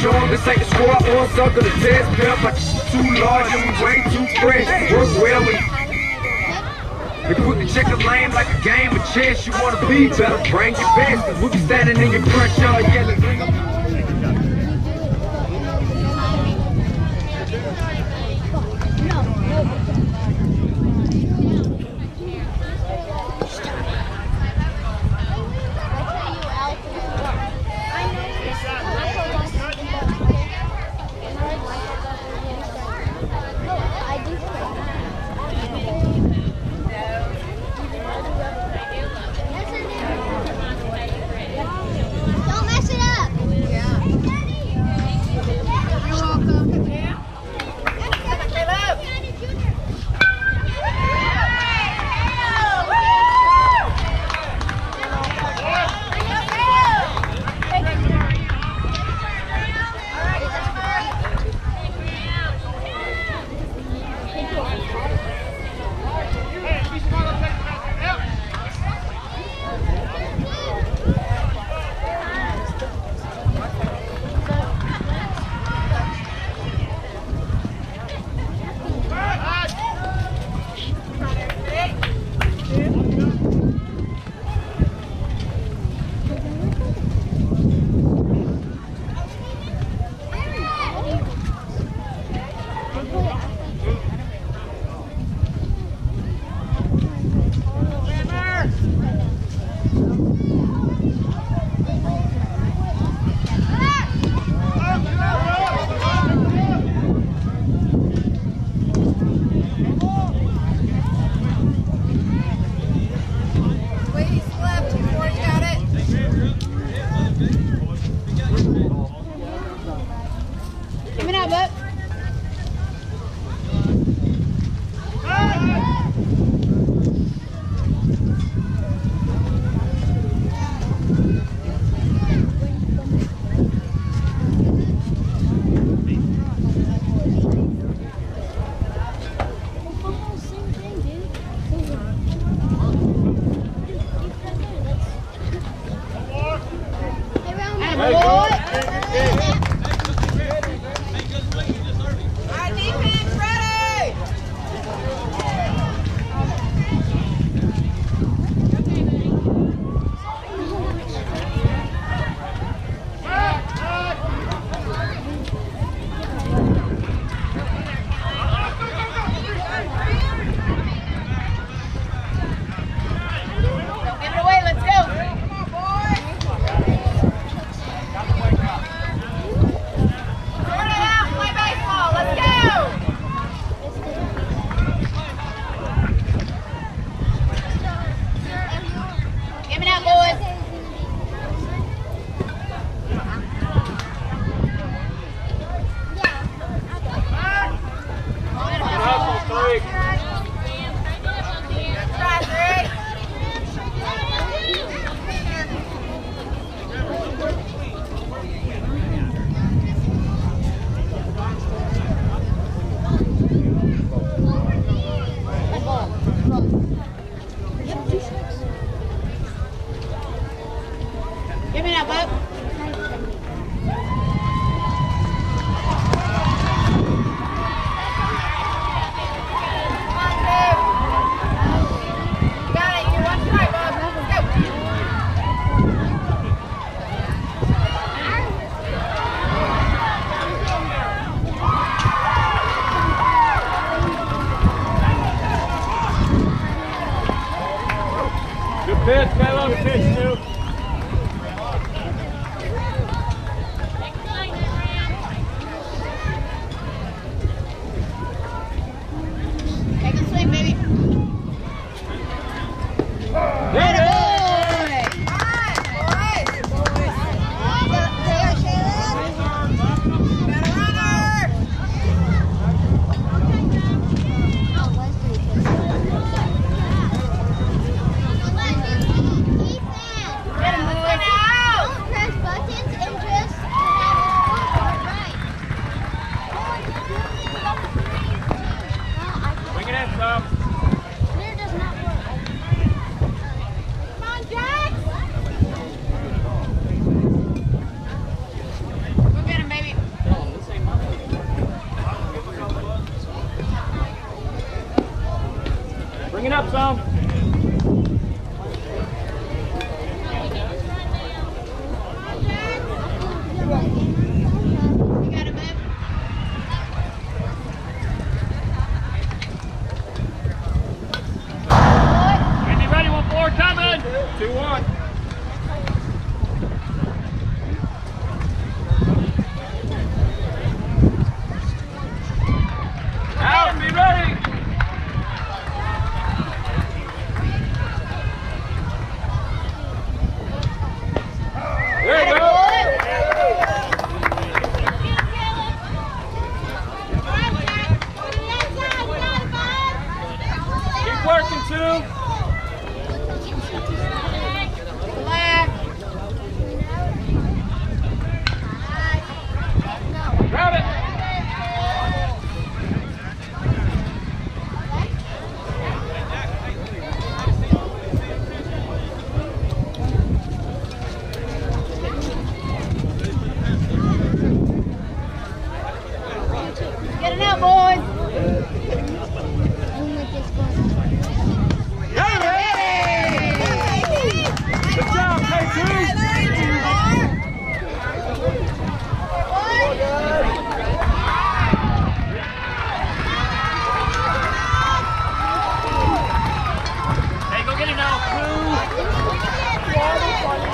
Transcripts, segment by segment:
show 'em this ain't the squad or circle the test. Pimp, my too large and we way too fresh. Work well with they put the checker lane like a game of chess. You wanna be better, bring your best. Cause we be standing in your front yard yelling. Pitch, get on the pitch, too. Take a swing, baby.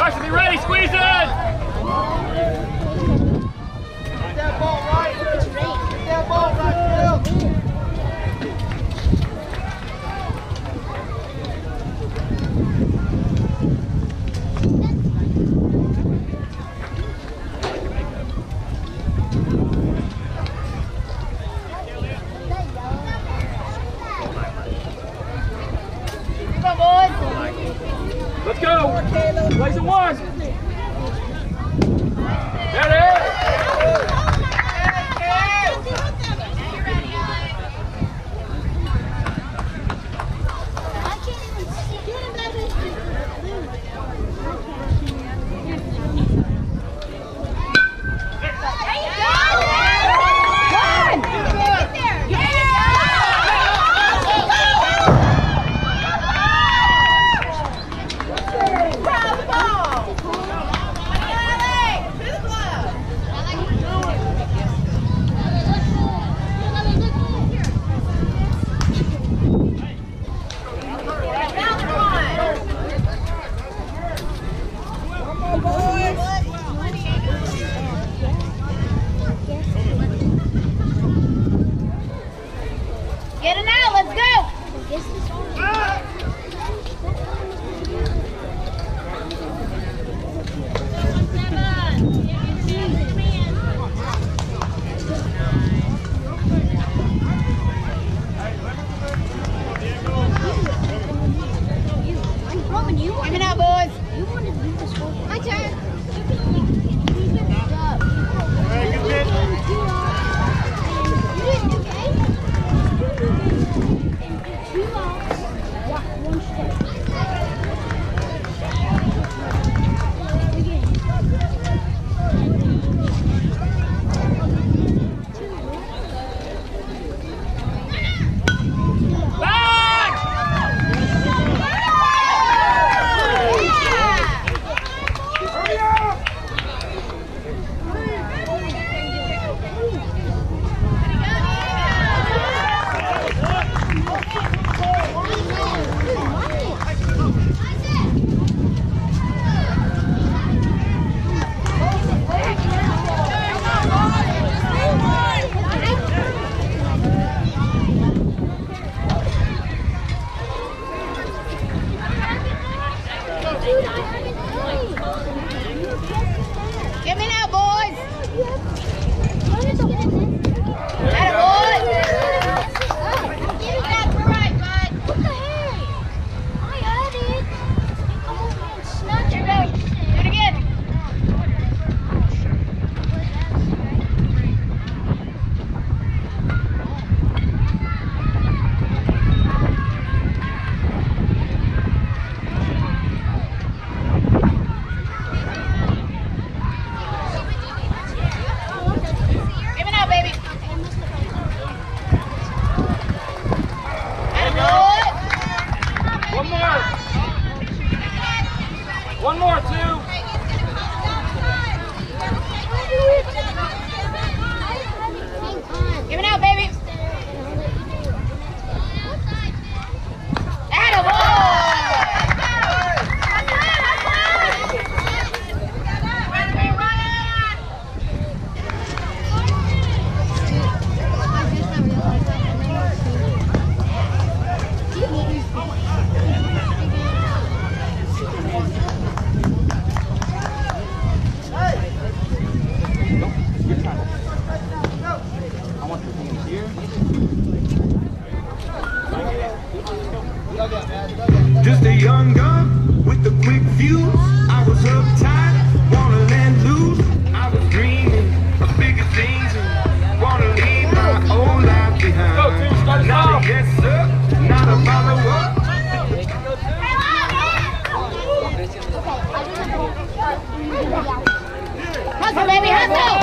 Carson, be ready, squeeze in! That ball right. That ball right, Phil. Let's go! Place of one! There it is! Get it out, let's go! Give it out, boys. You want to do this whole thing. My turn. Get me now, boys. Atta boys. Get it back right, bud. What the heck? I had it. I'm over and snatch it out. Do it again. One more, two. Give it out, baby. Atta Just a young gun with a quick fuse. I was uptight, wanna let loose. I was dreaming of bigger things and wanna leave my old life behind. Not a yes sir, not a follower. Hustle, baby, hustle!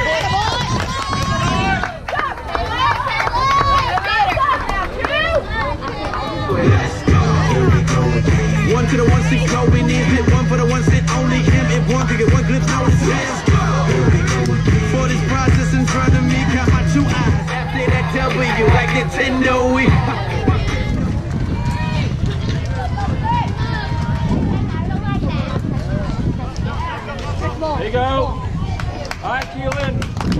One to the 1-6 go, we need hit one for the 1-6 only him. If one to get one glimpse, now it's let's go. For this process in front of me, count my 2 eyes. After that W, like Nintendo, we. There you go. All right, Keelan.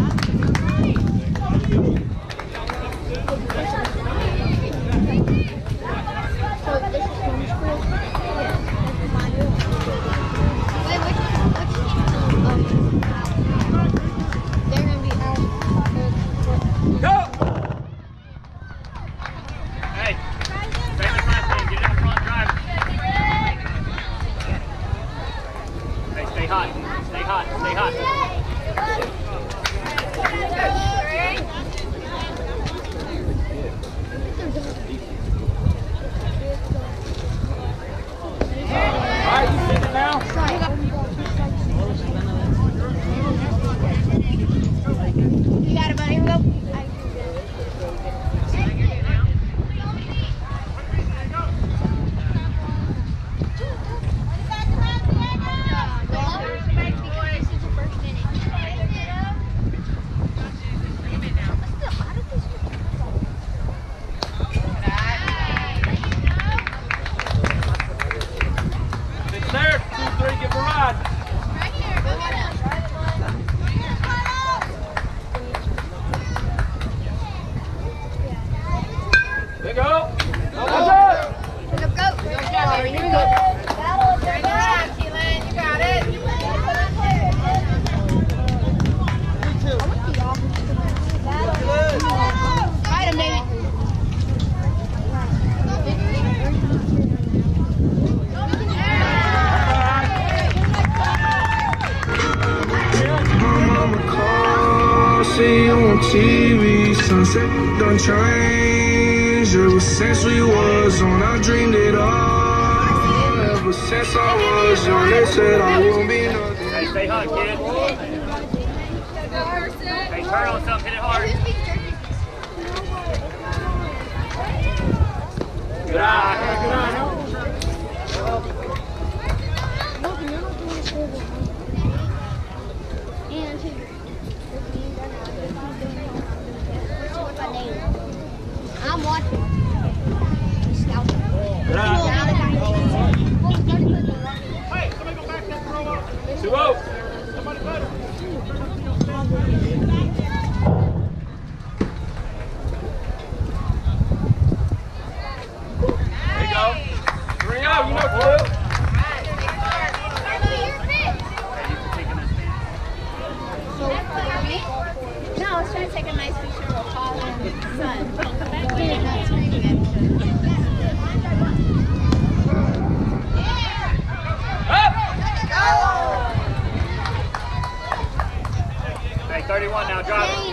See you on TV, sunset done changed. Ever since we was on, I dreamed it all. Ever since I was young, they said I won't be nothing. Hey, stay hot, kid. Hey, turn on something, hit it hard. Good eye, good eye. I'm watching. Good eye. Hey, somebody go back that throw up. 2-0. Somebody better. There you go. 3-0, you know what to do. No, I was trying to take a nice picture of Paul and his son. Hey, 31 now, drop it.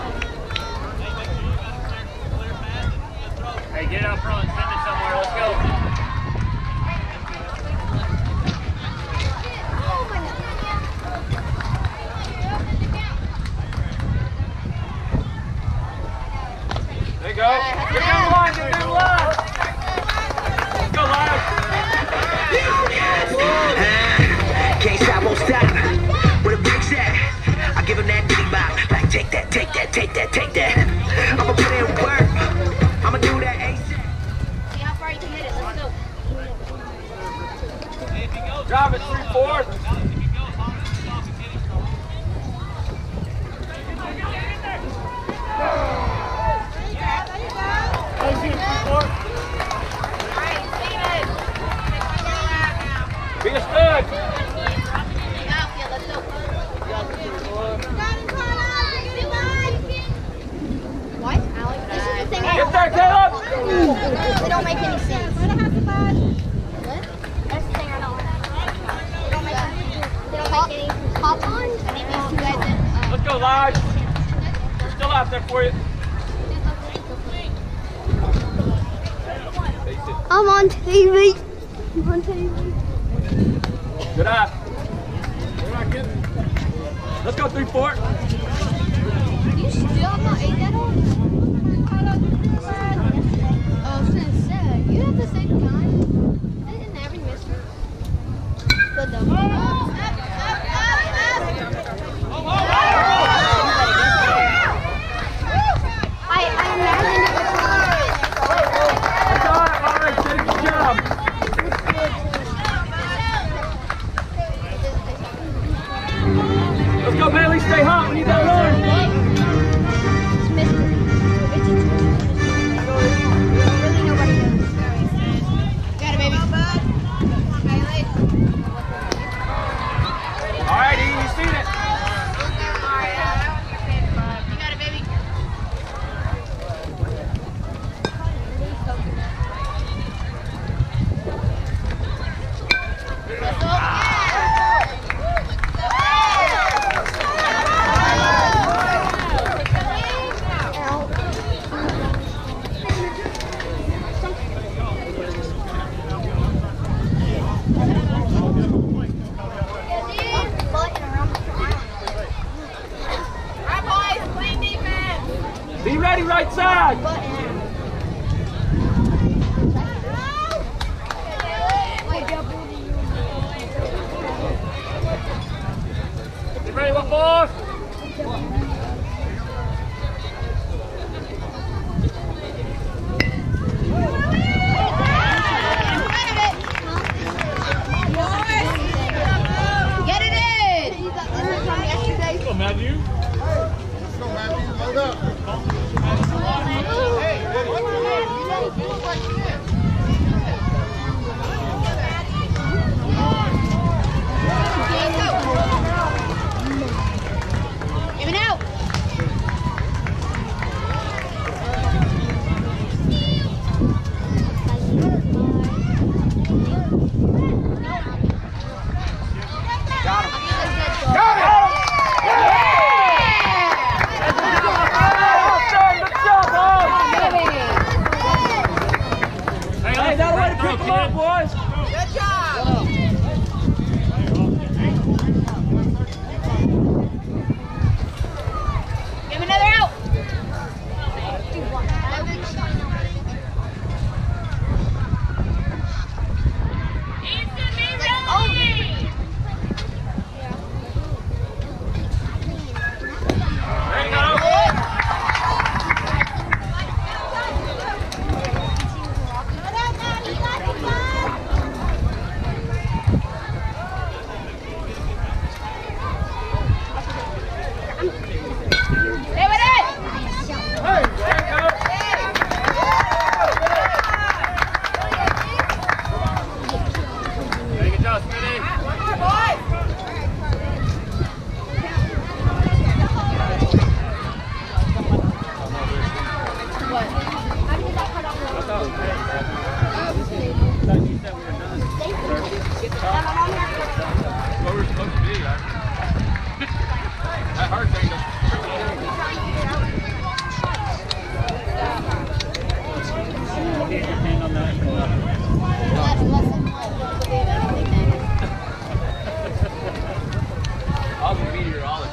Hey, get it out front, send it somewhere, let's go. There you go. Get down the line, get down the line. Let's go, Lyle. Can't stop, won't stop. Where the bricks at? I give him that ditty bop. Like, take that, take that, take that, take that. I'ma put in work. I'ma do that ASAP. See how far you can hit it. Let's go. Drop it, 3-4. Be a stud. What? Alex, this is the thing. Get there, Caleb. They don't make any sense. What? That's the thing I don't like. They don't make any hop on. Let's go, Lodge. We're still out there for you. I'm on TV. I'm on TV. Good eye. Let's go 3-4. You still have not ate that on? Oh, I was gonna say, you have the same time. They didn't have any mystery. Good though. I imagined it was That's all right, good job. stay hot when you go run. Got it, baby. All right, Ian, you seen it. You got it, baby. Be ready, right side. Get ready, what boss? Get it in! This is from yesterday. Come on, Matthew. Come on, Matthew. Load up. Give it out! Hey, that way to pick them up, boys. Good job! Give me another out! There you go. Stay with it! There you go. Make it just, Smitty. What we're supposed to be, right? That hurt thing. Get your hand on that. I'll be meteorologist.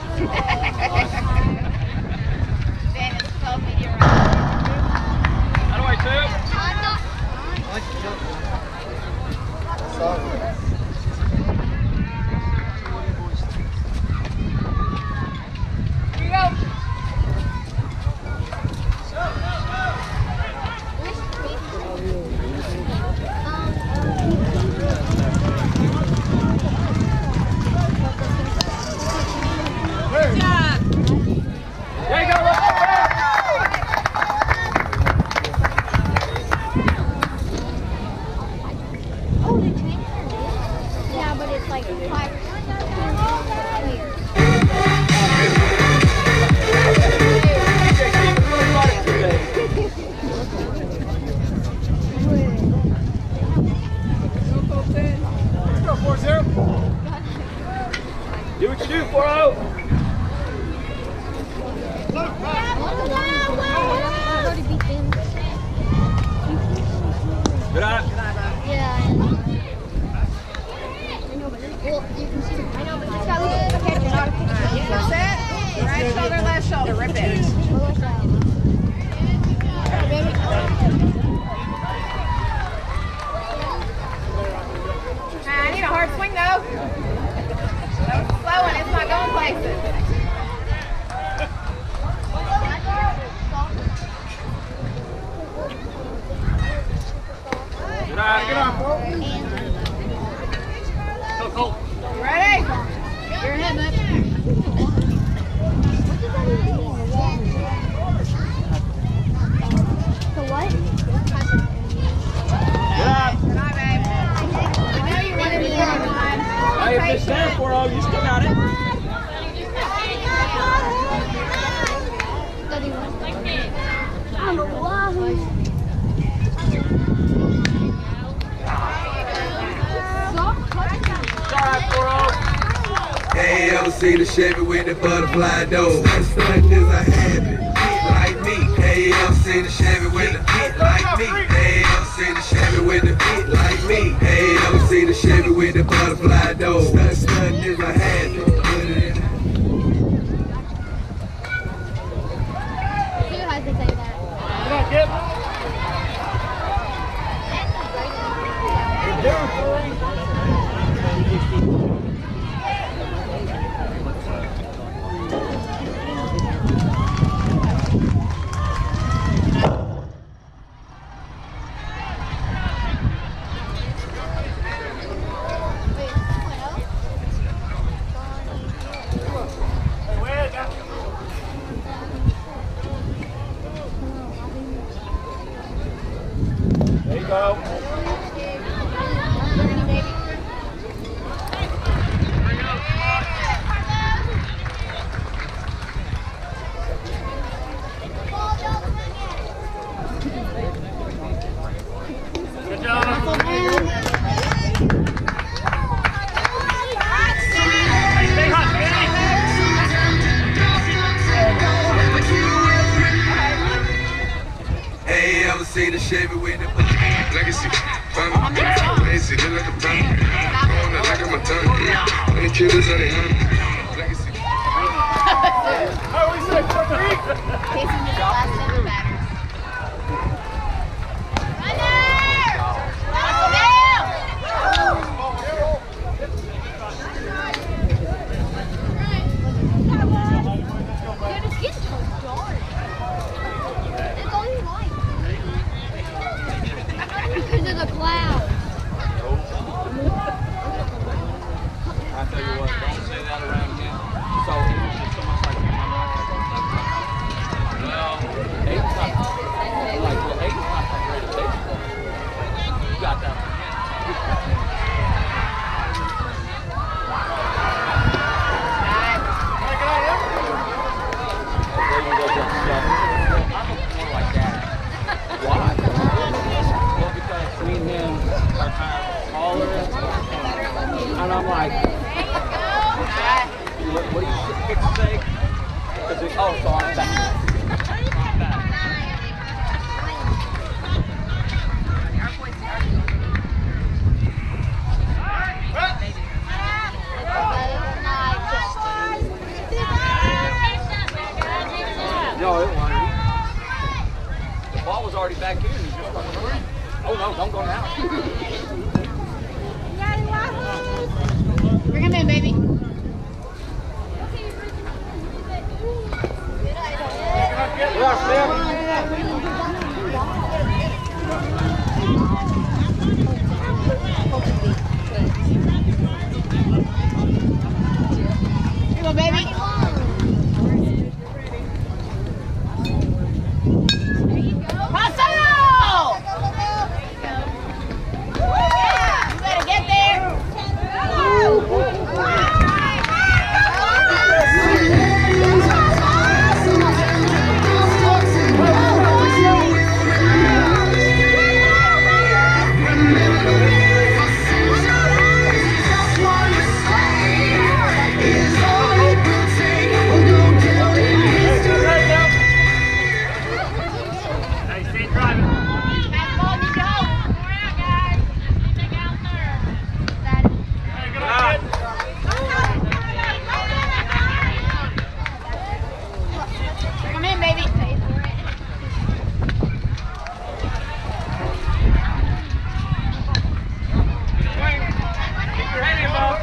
How do I do it? Here you go. Good job. There you go. Oh, they transferred it? Yeah, but it's like 5 years. Do what you do, 4-0. Good eye. Yeah. I know, but well, you can see. I know, but just gotta look at the picture, not a picture. Set. Right shoulder, left shoulder. Rip it. I need a hard swing though. That was slow and it's not going places. Good eye. Get on, bro. Go, Colt. Ready? You're ahead, bud. bro. You still got it. Hey, ever seen a Chevy with the butterfly door? Stunt is a habit, like me. Hey, ever seen a Chevy with a fit like me? Hey, ever seen a Chevy with a fit like me? Hey, ever seen a Chevy with the butterfly door? Stunt is a habit. Put it in. You have to say that. Come on, Kip. There you go. Good job. Stay hot, Hey, ever seen a Chevy with the legacy? Lazy, look like a panda. Going like I'm a ton. Any killers on the hand. Legacy. How we say, Puerto Rico? Casey missed the last 7 batters. Because of the cloud. I tell you what, don't say that around him. So it was just almost like well, 8's not like well, 8's not that great a baseball. You got that. There you go, I'm more like that. Why? Well, because me and him are kind of taller, and I'm like, what do you say? Oh, so I'm back. I'm back. No, it wasn't. The ball was already back here. And just like, oh no, don't go now. Bring him in, baby. Come on, baby. You better get there. Come in, baby. Keep your head in, Bob.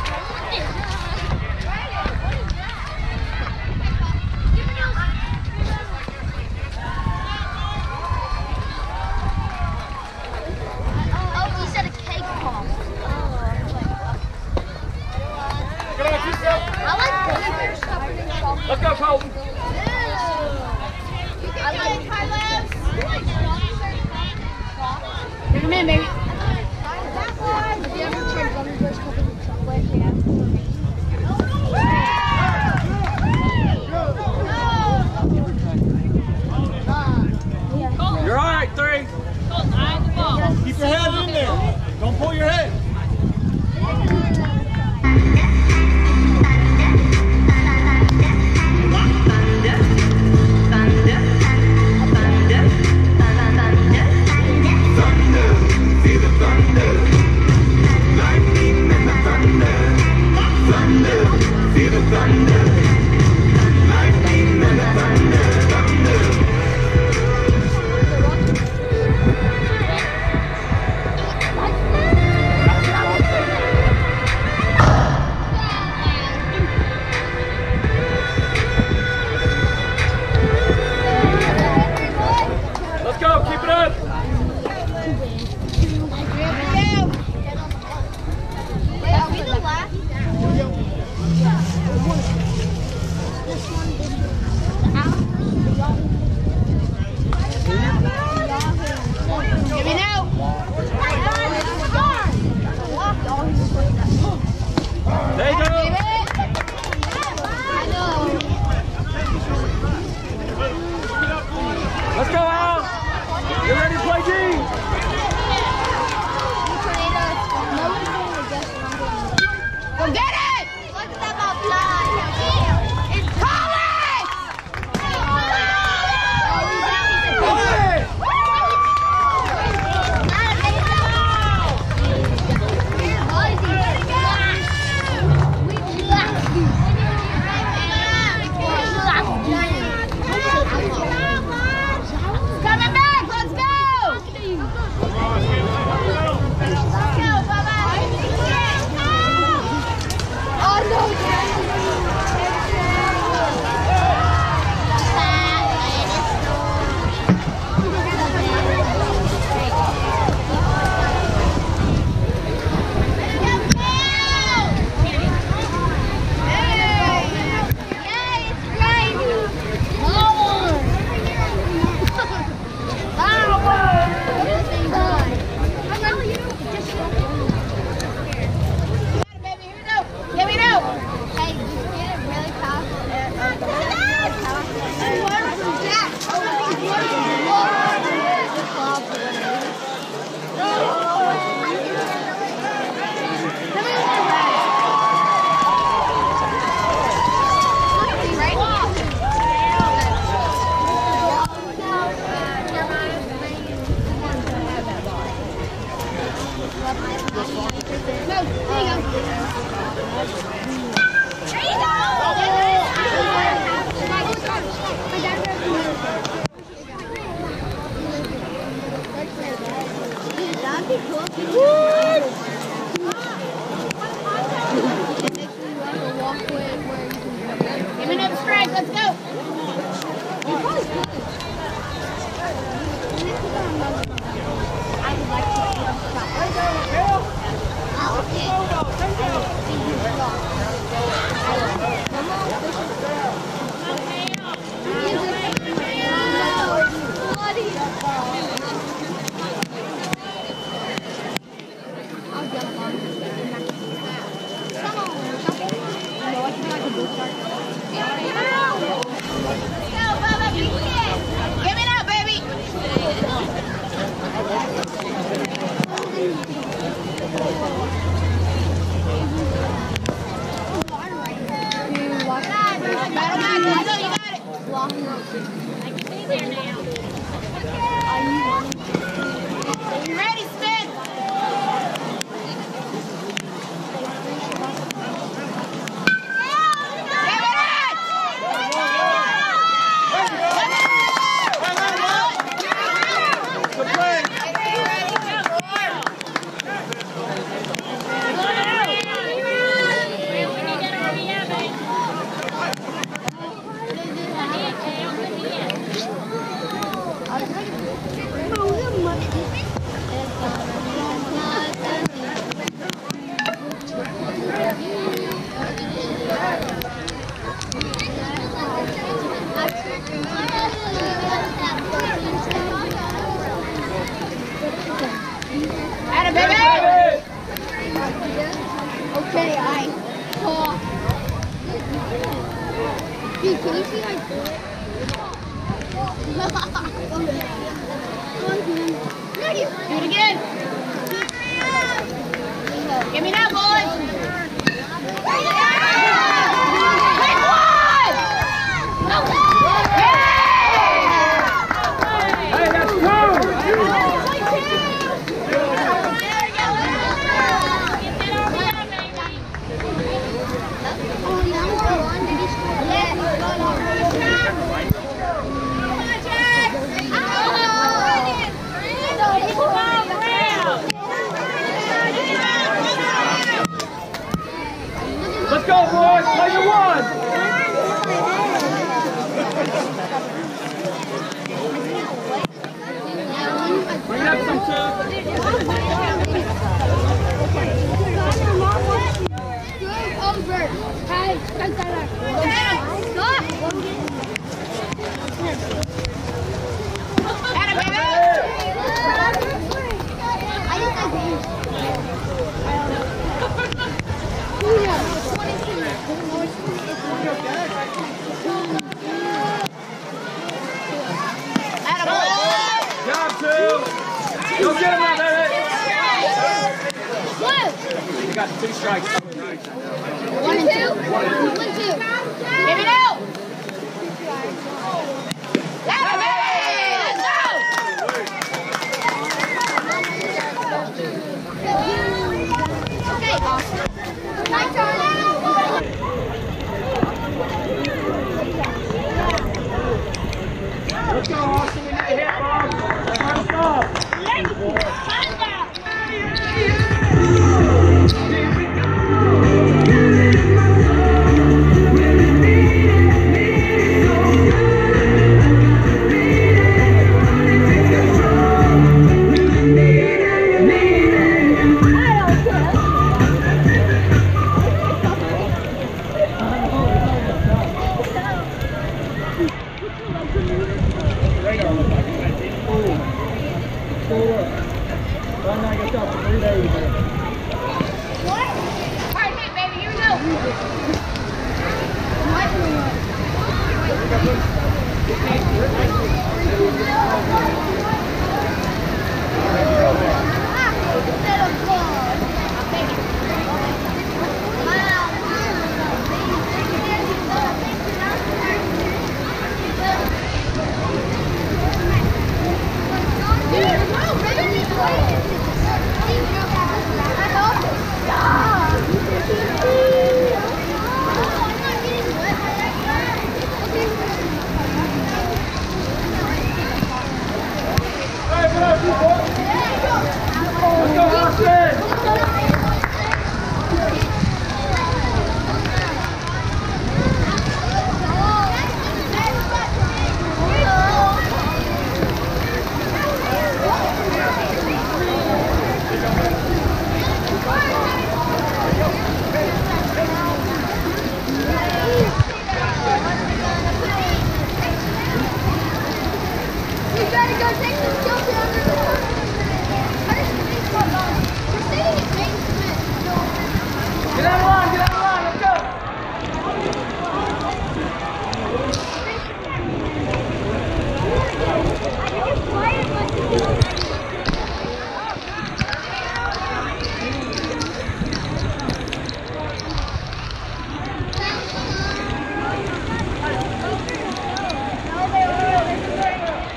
Oh, you said a cake pop. I like Gulliver's stuff in chocolate. Let's go, Colton. I like Carlos. Bring him in, baby. Have you ever tried Gulliver's stuff in chocolate? Yeah. Feel the thunder, lightning and the thunder, thunder. Let's go, keep it up. There you go. Let's go, Al. You ready to play D? Go get it! Look at that ball fly. It's Collins! Coming back, let's go! Give me another strike, let's go! Give it up, baby! Battle back, let's go, you got it! I can stay there now. You ready, Smith? Atta baby! Okay, I talk. Dude, can you see my foot? Do it again. Give me that, boys. Quick one! Hey, that's two! Oh, yeah. go, boys. Play your one. Bring up some two. Over. Hey, stop. Job two. Go get him out there. You got 2 strikes. 1 and 2. 1 and 2. Give it out. Let's go. Okay, Austin. My turn. Let's go, Austin. We need a hit, Bob. First off.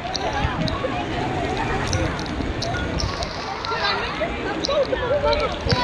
Go, go, go.